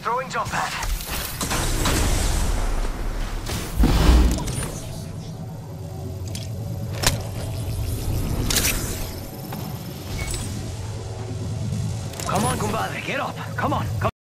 Throwing jump pad. Come on, compadre, get up. Come on.